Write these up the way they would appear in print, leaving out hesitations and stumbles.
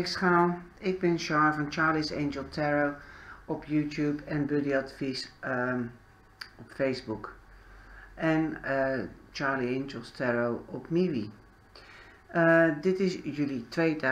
Weegschaal. Ik ben Char van Charlie's Angel Tarot op YouTube en Buddy Advies op Facebook. En Charlie Angels Tarot op Miwi. Dit is jullie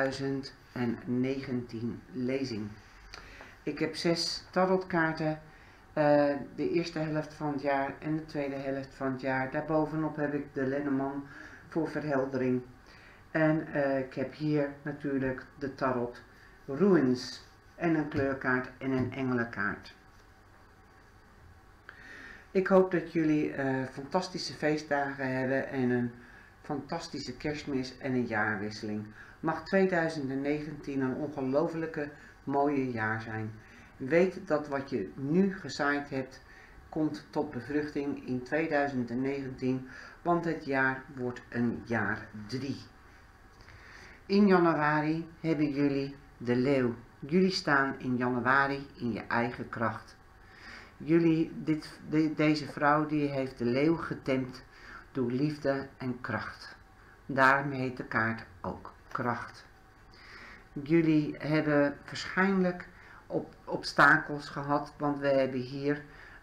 2019 lezing. Ik heb 6 tarotkaarten. De eerste helft van het jaar en de tweede helft van het jaar. Daarbovenop heb ik de Lenormand voor verheldering. En ik heb hier natuurlijk de tarot Ruins en een kleurkaart en een engelenkaart. Ik hoop dat jullie fantastische feestdagen hebben en een fantastische kerstmis en een jaarwisseling. Mag 2019 een ongelofelijke mooie jaar zijn. Weet dat wat je nu gezaaid hebt komt tot bevruchting in 2019, want het jaar wordt een jaar 3. In januari hebben jullie de leeuw. Jullie staan in januari in je eigen kracht. Deze vrouw die heeft de leeuw getemd door liefde en kracht. Daarom heet de kaart ook kracht. Jullie hebben waarschijnlijk obstakels gehad, want we hebben hier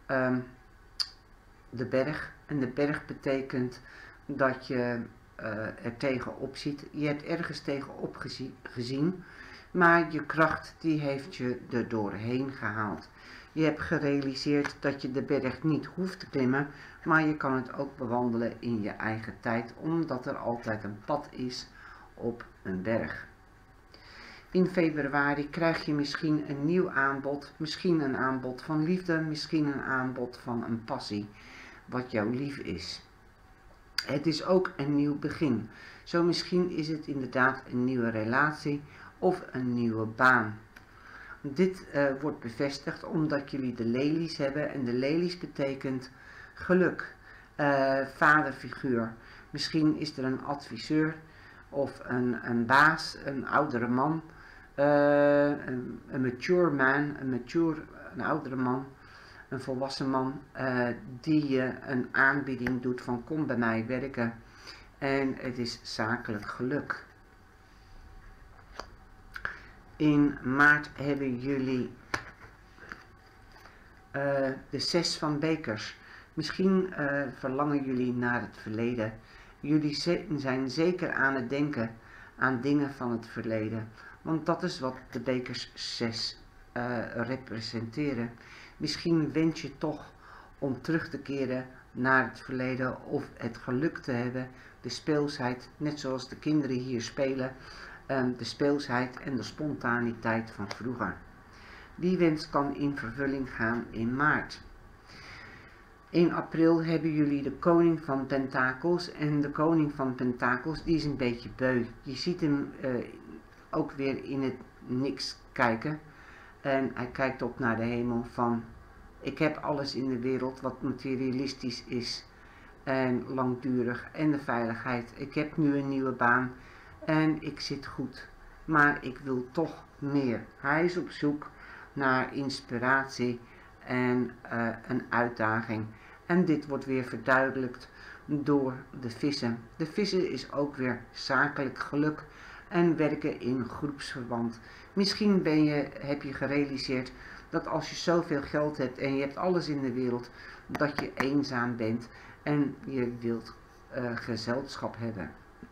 de berg. En de berg betekent dat je er tegenop ziet. Je hebt ergens tegenop gezien, maar je kracht die heeft je er doorheen gehaald. Je hebt gerealiseerd dat je de berg niet hoeft te klimmen, maar je kan het ook bewandelen in je eigen tijd, omdat er altijd een pad is op een berg. In februari krijg je misschien een nieuw aanbod, misschien een aanbod van liefde, misschien een aanbod van een passie, wat jou lief is. Het is ook een nieuw begin. Zo misschien is het inderdaad een nieuwe relatie of een nieuwe baan. Dit wordt bevestigd omdat jullie de lelies hebben en de lelies betekent geluk, vaderfiguur. Misschien is er een adviseur of een baas, een oudere man, een mature man, een oudere man, een volwassen man die je een aanbieding doet van kom bij mij werken en het is zakelijk geluk. In maart hebben jullie de 6 van bekers. Misschien verlangen jullie naar het verleden. Jullie zijn zeker aan het denken aan dingen van het verleden. Want dat is wat de bekers 6 representeren. Misschien wens je toch om terug te keren naar het verleden of het geluk te hebben. De speelsheid, net zoals de kinderen hier spelen. De speelsheid en de spontaniteit van vroeger. Die wens kan in vervulling gaan in maart. In april hebben jullie de koning van pentakels. En de koning van pentakels die is een beetje beu. Je ziet hem ook weer in het niks kijken. En hij kijkt op naar de hemel van ik heb alles in de wereld wat materialistisch is en langdurig en de veiligheid. Ik heb nu een nieuwe baan. En ik zit goed, maar ik wil toch meer. Hij is op zoek naar inspiratie en een uitdaging. En dit wordt weer verduidelijkt door de vissen. De vissen is ook weer zakelijk geluk en werken in groepsverband. Misschien heb je gerealiseerd dat als je zoveel geld hebt en je hebt alles in de wereld, dat je eenzaam bent en je wilt gezelschap hebben.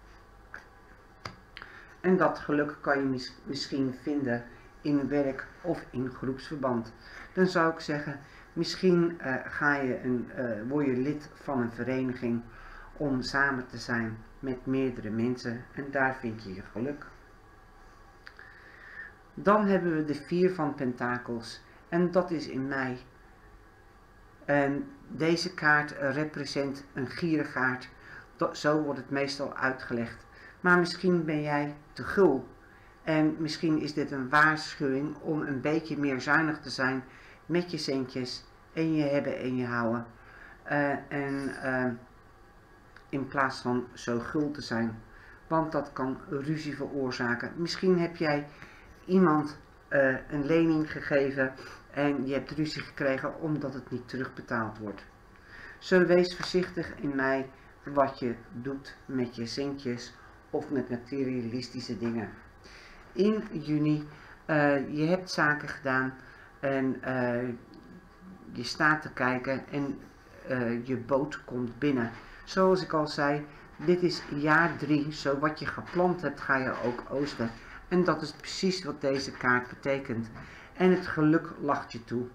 En dat geluk kan je misschien vinden in werk of in groepsverband. Dan zou ik zeggen, misschien word je lid van een vereniging om samen te zijn met meerdere mensen en daar vind je je geluk. Dan hebben we de 4 van pentakels en dat is in mei. En deze kaart representeert een gierigaard, zo wordt het meestal uitgelegd. Maar misschien ben jij te gul en misschien is dit een waarschuwing om een beetje meer zuinig te zijn met je centjes en je hebben en je houden. In plaats van zo gul te zijn, want dat kan ruzie veroorzaken. Misschien heb jij iemand een lening gegeven en je hebt ruzie gekregen omdat het niet terugbetaald wordt. Zo wees voorzichtig in mei wat je doet met je centjes of met materialistische dingen. in juni. Je hebt zaken gedaan en je staat te kijken en je boot komt binnen. Zoals ik al zei, dit is jaar 3. Zo wat je geplant hebt ga je ook oogsten. En dat is precies wat deze kaart betekent. En het geluk lacht je toe.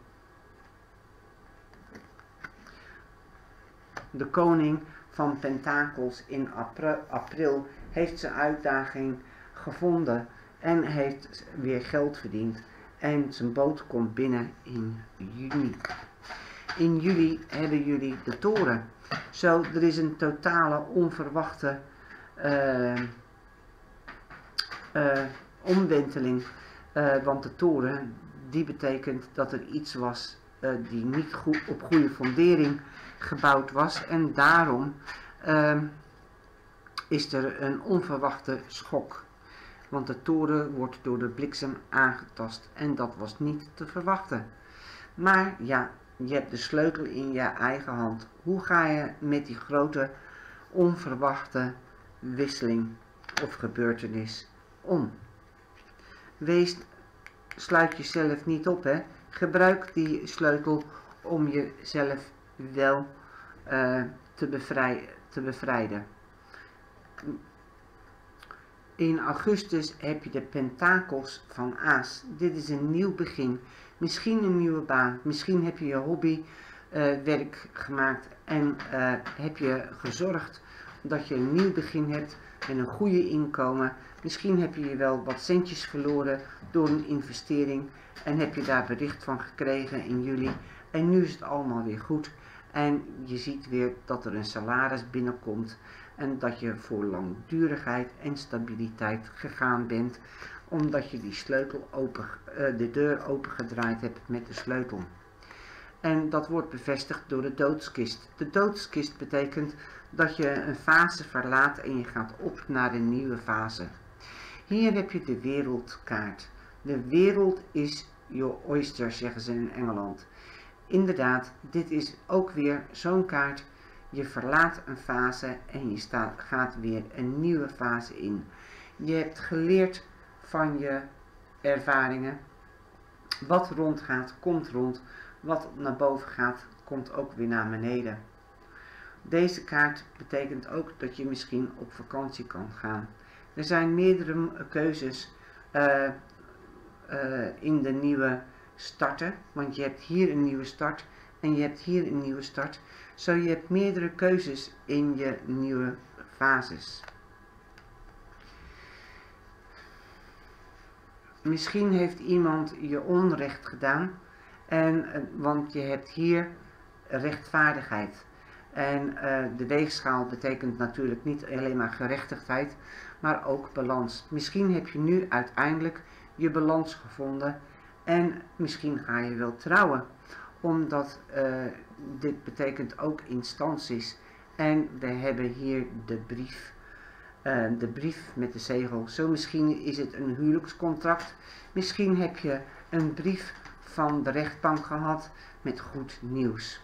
De koning van Pentakels in april heeft zijn uitdaging gevonden en heeft weer geld verdiend. En zijn boot komt binnen in juni. In juli hebben jullie de toren. Zo, er is een totale onverwachte omwenteling. Want de toren, die betekent dat er iets was die niet goed, op goede fundering gebouwd was. En daarom is er een onverwachte schok. Want de toren wordt door de bliksem aangetast. En dat was niet te verwachten. Maar ja, je hebt de sleutel in je eigen hand. Hoe ga je met die grote onverwachte wisseling of gebeurtenis om? Sluit jezelf niet op, hè. Gebruik die sleutel om jezelf wel te bevrijden. In augustus heb je de pentakels van Aas. Dit is een nieuw begin. Misschien een nieuwe baan. Misschien heb je je hobby werk gemaakt en heb je gezorgd dat je een nieuw begin hebt met een goede inkomen. Misschien heb je wel wat centjes verloren door een investering en heb je daar bericht van gekregen in juli. En nu is het allemaal weer goed en je ziet weer dat er een salaris binnenkomt en dat je voor langdurigheid en stabiliteit gegaan bent, omdat je die sleutel de deur opengedraaid hebt met de sleutel. En dat wordt bevestigd door de doodskist. De doodskist betekent dat je een fase verlaat en je gaat op naar een nieuwe fase. Hier heb je de wereldkaart. De wereld is your oyster, zeggen ze in Engeland. Inderdaad, dit is ook weer zo'n kaart. Je verlaat een fase en je gaat weer een nieuwe fase in. Je hebt geleerd van je ervaringen. Wat rondgaat, komt rond. Wat naar boven gaat, komt ook weer naar beneden. Deze kaart betekent ook dat je misschien op vakantie kan gaan. Er zijn meerdere keuzes in de nieuwe starten. Want je hebt hier een nieuwe start en je hebt hier een nieuwe start. Zo je hebt meerdere keuzes in je nieuwe fases. Misschien heeft iemand je onrecht gedaan, want je hebt hier rechtvaardigheid. En de weegschaal betekent natuurlijk niet alleen maar gerechtigheid, maar ook balans. Misschien heb je nu uiteindelijk je balans gevonden en misschien ga je wel trouwen. Omdat dit betekent ook instanties. En we hebben hier de brief met de zegel. Zo misschien is het een huwelijkscontract. Misschien heb je een brief van de rechtbank gehad met goed nieuws.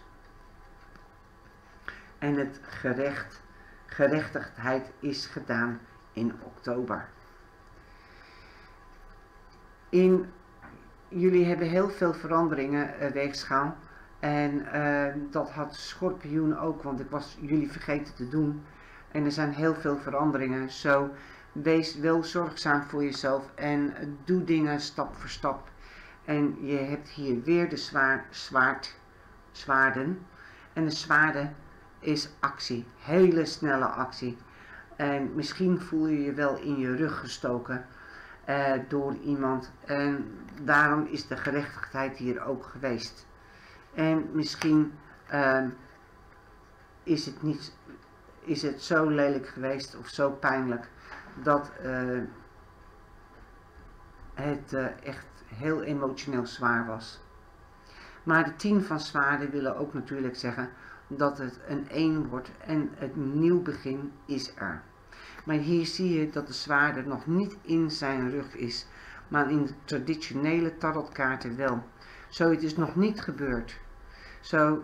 En het gerechtigheid is gedaan in oktober. Jullie hebben heel veel veranderingen, weegschaal. En dat had Schorpioen ook, want ik was jullie vergeten te doen. En er zijn heel veel veranderingen. Zo, wees wel zorgzaam voor jezelf en doe dingen stap voor stap. En je hebt hier weer de zwaarden. En de zwaarden is actie, hele snelle actie. En misschien voel je je wel in je rug gestoken door iemand. En daarom is de gerechtigheid hier ook geweest. En misschien is het zo lelijk geweest of zo pijnlijk dat het echt heel emotioneel zwaar was. Maar de 10 van zwaarden willen ook natuurlijk zeggen dat het een 1 wordt en het nieuw begin is er. Maar hier zie je dat de zwaarden nog niet in zijn rug is, maar in de traditionele tarotkaarten wel. Zo, het is nog niet gebeurd. Zo,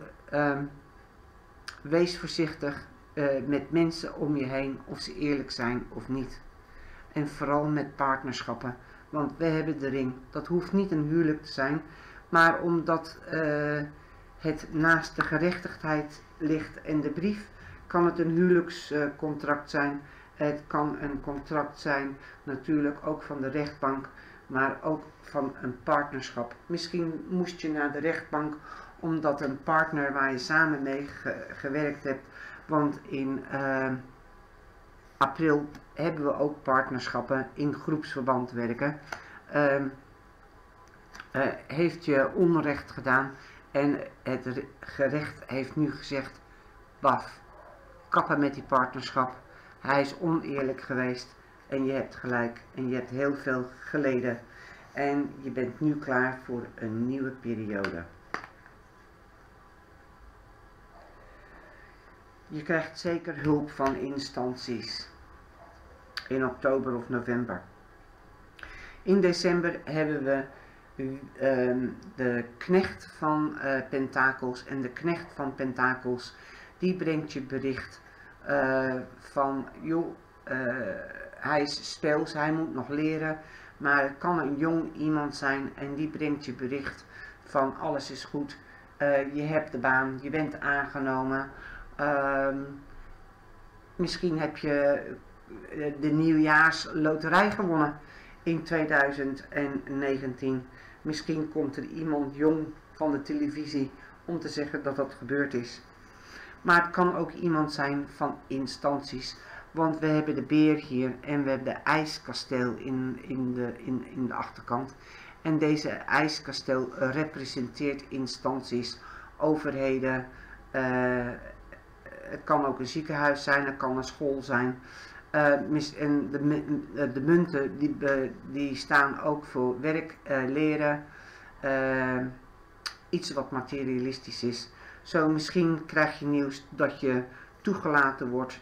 wees voorzichtig met mensen om je heen, of ze eerlijk zijn of niet. En vooral met partnerschappen, Want we hebben de ring. Dat hoeft niet een huwelijk te zijn, maar omdat het naast de gerechtigheid ligt en de brief, kan het een huwelijkscontract zijn. Het kan een contract zijn, natuurlijk ook van de rechtbank, maar ook van een partnerschap. Misschien moest je naar de rechtbank omdat een partner waar je samen mee gewerkt hebt, want in april hebben we ook partnerschappen in groepsverband werken, heeft je onrecht gedaan en het gerecht heeft nu gezegd, baf, kappen met die partnerschap. Hij is oneerlijk geweest en je hebt gelijk en je hebt heel veel geleden en je bent nu klaar voor een nieuwe periode. Je krijgt zeker hulp van instanties in oktober of november. In december hebben we de knecht van pentakels en de knecht van pentakels, die brengt je bericht van joh, hij is speels, hij moet nog leren, maar het kan een jong iemand zijn en die brengt je bericht van alles is goed, je hebt de baan, je bent aangenomen, misschien heb je de nieuwjaarsloterij gewonnen in 2019. Misschien komt er iemand jong van de televisie om te zeggen dat dat gebeurd is. Maar het kan ook iemand zijn van instanties. Want we hebben de beer hier en we hebben de ijskasteel in de achterkant. En deze ijskasteel representeert instanties, overheden. Het kan ook een ziekenhuis zijn, het kan een school zijn. En de munten die staan ook voor werk, leren, iets wat materialistisch is. Zo misschien krijg je nieuws dat je toegelaten wordt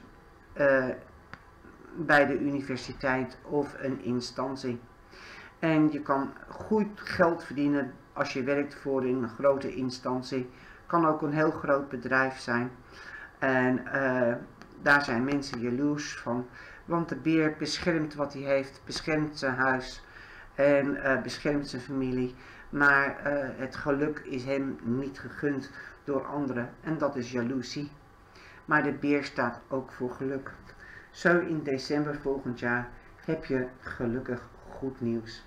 bij de universiteit of een instantie. En je kan goed geld verdienen als je werkt voor een grote instantie. Kan ook een heel groot bedrijf zijn. En daar zijn mensen jaloers van. Want de beer beschermt wat hij heeft, beschermt zijn huis en beschermt zijn familie. Maar het geluk is hem niet gegund door anderen en dat is jaloezie. Maar de beer staat ook voor geluk. Zo in december volgend jaar heb je gelukkig goed nieuws.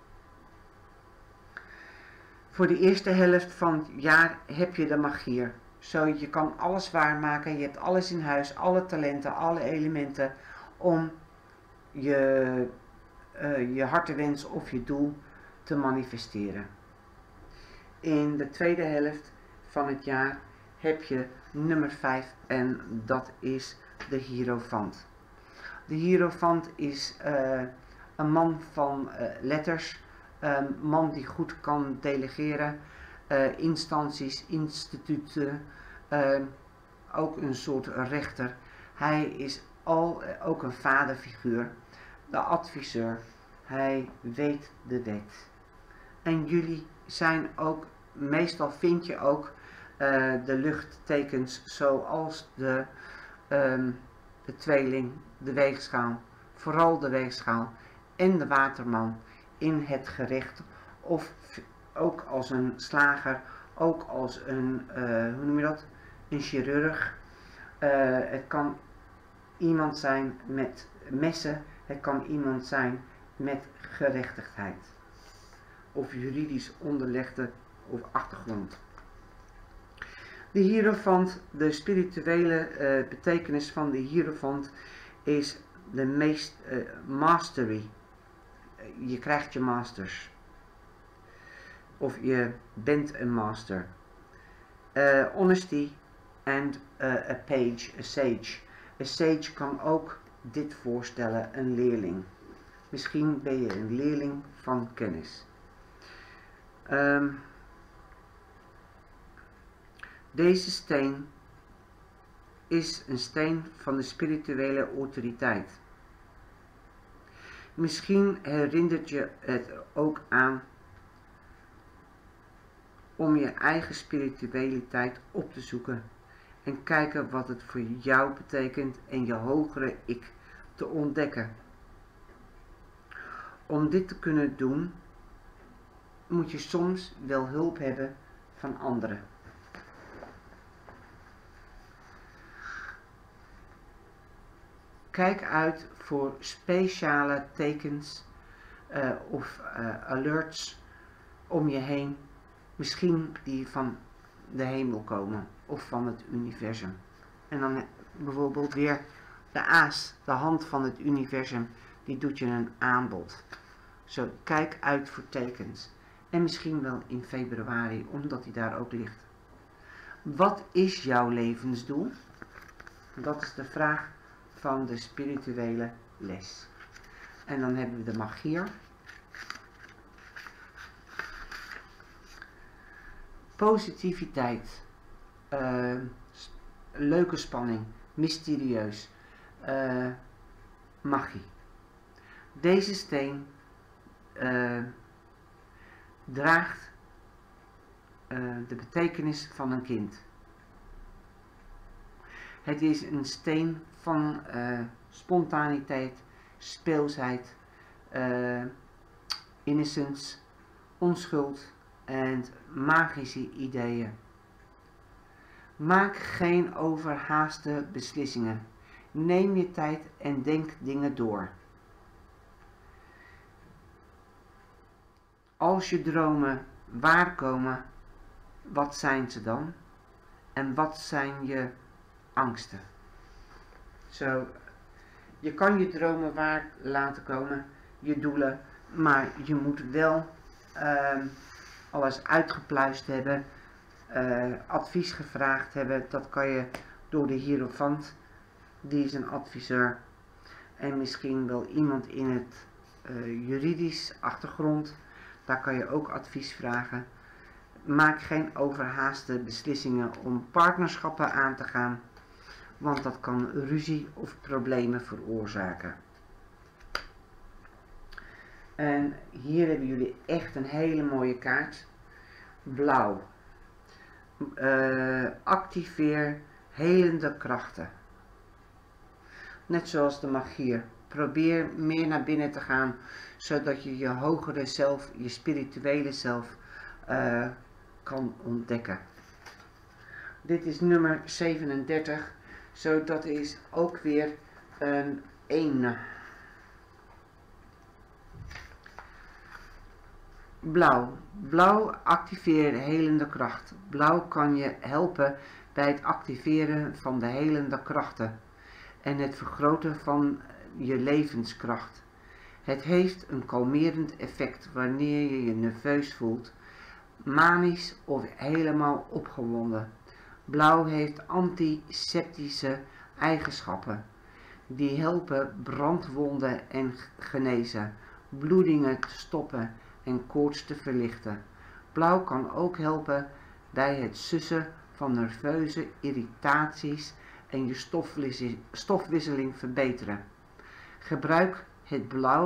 Voor de eerste helft van het jaar heb je de magier. Zo, je kan alles waarmaken, je hebt alles in huis, alle talenten, alle elementen om je hartewens of je doel te manifesteren. In de tweede helft van het jaar heb je nummer 5 en dat is de Hierophant. De Hierophant is een man van letters, een man die goed kan delegeren, instanties, instituten, ook een soort rechter. Hij is ook een vaderfiguur, de adviseur. Hij weet de wet. En jullie zijn ook, meestal vind je ook de luchttekens zoals de tweeling, de weegschaal, vooral de weegschaal en de waterman in het gerecht, of ook als een slager, ook als een, hoe noem je dat, een chirurg. Het kan iemand zijn met messen, het kan iemand zijn met gerechtigheid of juridisch onderlegde of achtergrond. De Hierophant, de spirituele betekenis van de Hierophant is de meest mastery. Je krijgt je masters. Of je bent een master. Honesty and a page, a sage. Een sage kan ook dit voorstellen, een leerling. Misschien ben je een leerling van kennis. Deze steen is een steen van de spirituele autoriteit. Misschien herinnert je het ook aan om je eigen spiritualiteit op te zoeken en kijken wat het voor jou betekent en je hogere ik te ontdekken. om dit te kunnen doen, moet je soms wel hulp hebben van anderen. Kijk uit voor speciale tekens of alerts om je heen. Misschien die van de hemel komen of van het universum. En dan bijvoorbeeld weer de aas, de hand van het universum, die doet je een aanbod. Zo, kijk uit voor tekens. En misschien wel in februari, omdat hij daar ook ligt. Wat is jouw levensdoel? Dat is de vraag van de spirituele les. En dan hebben we de magier. Positiviteit. Leuke spanning. Mysterieus. Magie. Deze steen draagt de betekenis van een kind. Het is een steen van spontaniteit, speelsheid, innocence, onschuld en magische ideeën. Maak geen overhaaste beslissingen. Neem je tijd en denk dingen door. Als je dromen waarkomen, wat zijn ze dan? En wat zijn je angsten? Zo, je kan je dromen waar laten komen, je doelen, maar je moet wel alles uitgepluist hebben, advies gevraagd hebben. Dat kan je door de hierofant, die is een adviseur, en misschien wel iemand in het juridisch achtergrond. Daar kan je ook advies vragen. Maak geen overhaaste beslissingen om partnerschappen aan te gaan, want dat kan ruzie of problemen veroorzaken. En hier hebben jullie echt een hele mooie kaart. Blauw. Activeer helende krachten. Net zoals de magier. Probeer meer naar binnen te gaan, zodat je je hogere zelf, je spirituele zelf kan ontdekken. Dit is nummer 37. Zo, dat is ook weer een 1. Blauw. Blauw activeert helende kracht. Blauw kan je helpen bij het activeren van de helende krachten en het vergroten van je levenskracht. Het heeft een kalmerend effect wanneer je je nerveus voelt, manisch of helemaal opgewonden. Blauw heeft antiseptische eigenschappen die helpen brandwonden en genezen, bloedingen te stoppen en koorts te verlichten. Blauw kan ook helpen bij het sussen van nerveuze irritaties en je stofwisseling verbeteren. Gebruik het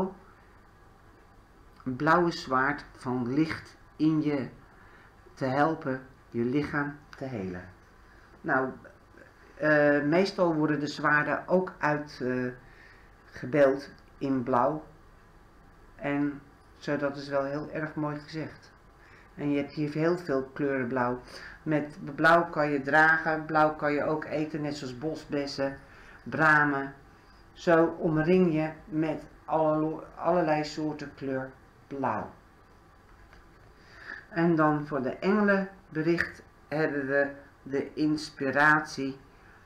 blauwe zwaard van licht in je te helpen je lichaam te helen. Nou, meestal worden de zwaarden ook uitgebeeld in blauw. En zo, dat is wel heel erg mooi gezegd. En je hebt hier heel veel kleuren blauw. Met blauw kan je dragen, blauw kan je ook eten, net zoals bosbessen, bramen. Zo omring je met allerlei soorten kleur blauw. En dan voor de engelenbericht hebben we de inspiratie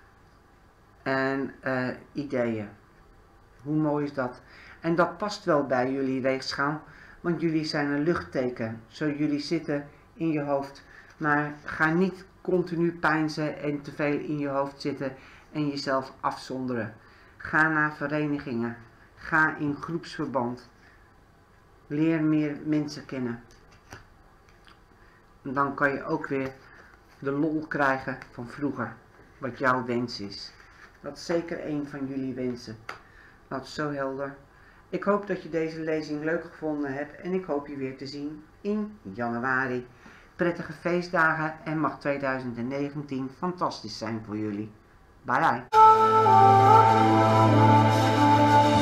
en ideeën. Hoe mooi is dat? En dat past wel bij jullie weegschaal, want jullie zijn een luchtteken. Zo, jullie zitten in je hoofd. Maar ga niet continu peinzen en te veel in je hoofd zitten en jezelf afzonderen. Ga naar verenigingen. Ga in groepsverband. Leer meer mensen kennen. En dan kan je ook weer de lol krijgen van vroeger. Wat jouw wens is. Dat is zeker een van jullie wensen. Dat is zo helder. Ik hoop dat je deze lezing leuk gevonden hebt. En ik hoop je weer te zien in januari. Prettige feestdagen en mag 2019 fantastisch zijn voor jullie. Bye bye.